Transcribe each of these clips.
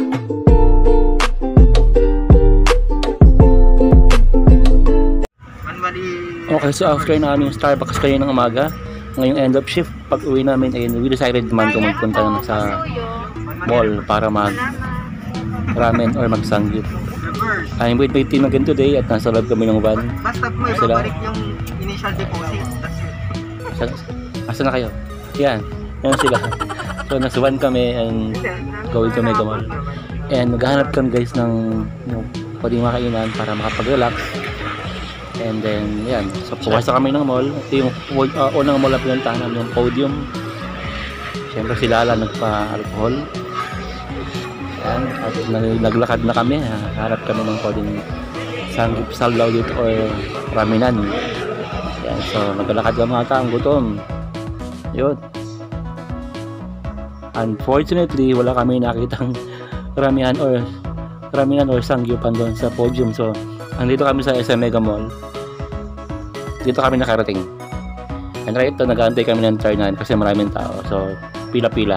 Okay, so after namin yung Starbucks kayo ng umaga, ngayong end of shift, pag uwi namin, ayun, we decided naman kung magpunta naman sa mall para mag ramen or mag sangyup. I'm with my team again today at nasa loob kami ng van. Basta mo ibabalik yung initial deposit. Asa na kayo? Yan, yan sila. So nasa van kami and going to Mega Mall. And maghahanap kami guys ng pwedeng makainan para makapag-relax. And then, yan. So, puwasa kami ng mall. Ito yung unang mall na pinuntahan namin, yung Podium. Siyempre, si Lala nagpa-alcohol. Yan. At naglakad na kami. Harap kami ng pwedeng sanggip saldaw dito or raminan. Yan. So, naglalakad kami mga taong gutom. Yun. Unfortunately, wala kami nakitang ramihan or sanggyopan doon sa Podium. So, andito kami sa SM Mega Mall. Dito kami nakarating. And right ito, nag-aantay kami ng turn kasi maraming tao. So, pila-pila.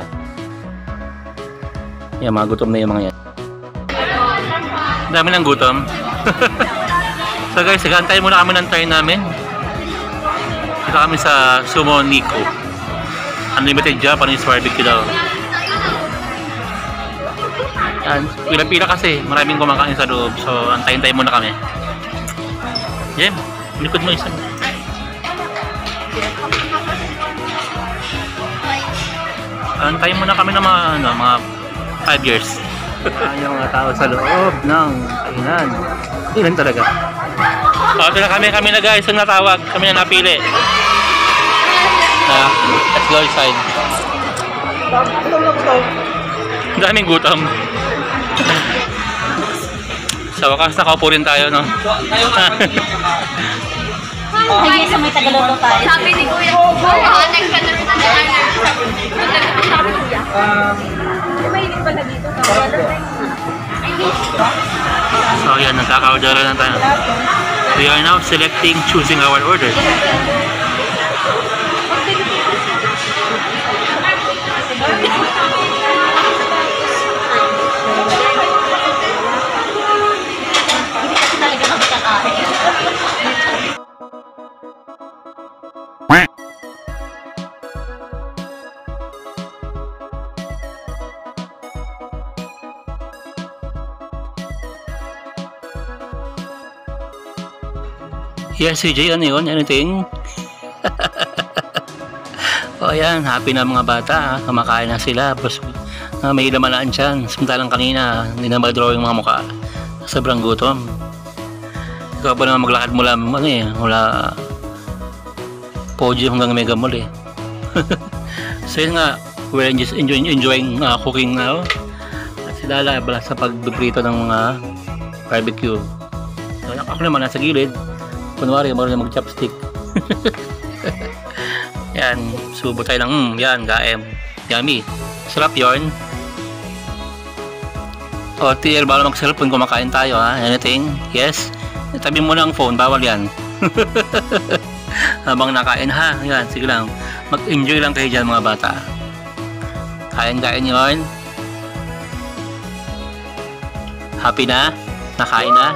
Yan, mga gutom na yung mga yan. Dami ng gutom. So guys, nag-aantay muna kami ng turn namin. Dito kami sa Sumo Nico. Unlimited Japanese barbecue daw. Yan, pila-pila kasi. Maraming kumakain sa loob. So, antayin-tayin muna kami. Jem, likod mo isa. Antayin muna kami ng mga 5 years. Yung mga tao sa loob ng kainan. Ilan talaga. So, ito na kami na guys. Yung natawag, kami na napili. Let's go inside. Daming gutom. Sa wakas nakaupo rin tayo, no? Ay, sa may Tagalog tayo. Sabi ni Kuya, next ka na rin na mahilig ba na dito? So yan, nagkaka-order na tayo. We are now choosing our order. Yes, CJ, ano yun? Anything? O yan, happy na mga bata. Kumakain na sila. May laman dyan. Samantalang kanina, hindi na mag-draw yung mga mukha. Sobrang gutom. Ikaw ba naman maglakad mula Podium hanggang Mega Mall eh. So yun nga, we're just enjoying cooking now. At si Lala bala sa pagbibrito ng mga barbecue. So, ako naman nasa gilid. Kunwari, marunong mag-chopstick. Yan, subo tayo ng yan, gaem. Yummy. Sarap yun. O, TL, bawal mag-cellphone kung kumakain tayo, ha? Anything? Yes? Tabi mo na ang phone, bawal yan. Habang nakain, ha? Yan, sige lang. Mag-enjoy lang kayo dyan, mga bata. Kain-kain yun. Happy na? Nakain na?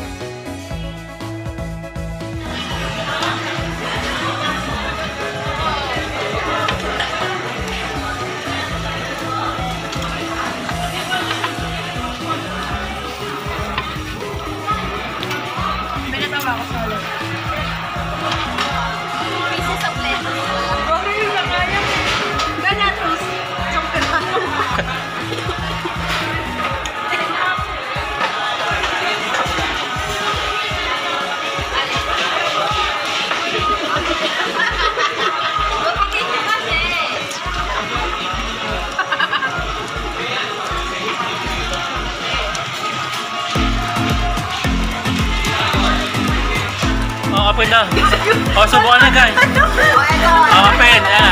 Open na. O, subukan na guys. Open. Ayan.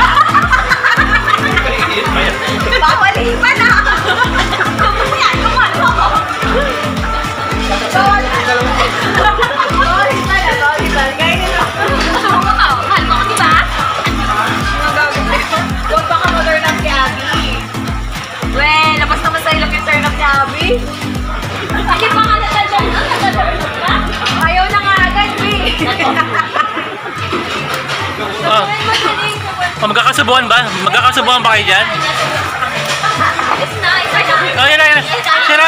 Bawal iba na. Yan, kumano ko. Bawal iba na. Gaya nila. Mahal mo ko, diba? Huwag baka mag-turn up kay Abby. We, labas naman sa ilong yung turn up niya. Grabe. Hindi pa nga nagdadalog ka? Ayaw na nga agad, B. Magkakasubuan ba? Magkakasubuan ba kayo dyan? It's nice. Oh, yan na. Sira.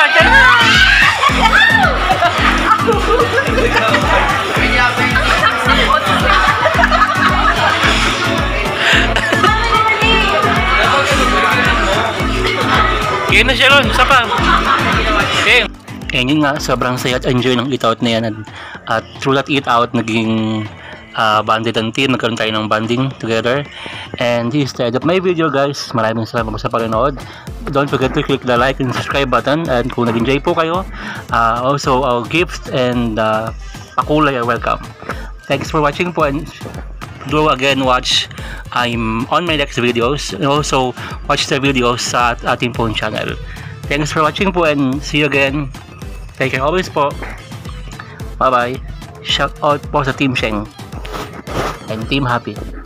Yan na siya ron. Isa pa. Okay. And yun nga, sobrang saya at enjoy ng eat out na yan. At through that eat out, naging banded ang team. Nagkaroon tayo ng banding together. And this is the end of my video, guys. Maraming salamat po sa panonood. Don't forget to click the like and subscribe button. And kung nag-enjoy po kayo, also our gifts and pakulay are welcome. Thanks for watching po, and do again watch I'm on my next videos, and also watch the videos sa ating pong channel. Thanks for watching po, and see you again. Take care always po. Bye bye. Shout out po sa Team Sheng and Team Happy.